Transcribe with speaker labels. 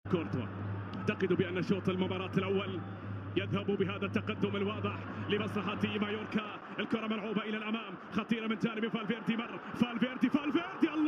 Speaker 1: كورتوا. أعتقد بأن شوط المباراة الأول يذهب بهذا التقدم الواضح لمصلحة مايوركا. الكرة ملعوبة إلى الأمام، خطيرة من جانب فالفيردي. فالفيردي